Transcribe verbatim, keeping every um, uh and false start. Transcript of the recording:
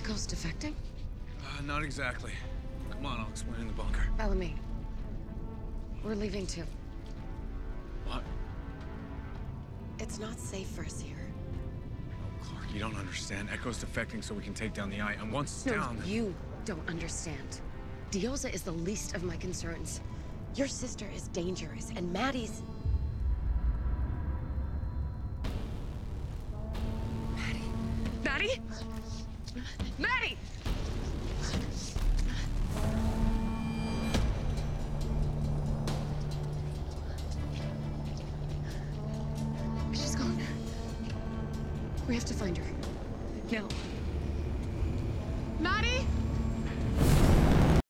Echo's defecting? Uh, not exactly. Come on, I'll explain in the bunker. Bellamy. We're leaving too. What? It's not safe for us here. Oh, Clark, you don't understand. Echo's defecting so we can take down the eye, and once it's No, down... you don't understand. Diosa is the least of my concerns. Your sister is dangerous, and Maddie's... Maddie? Maddie? Maddie! She's gone. We have to find her. Now. Maddie?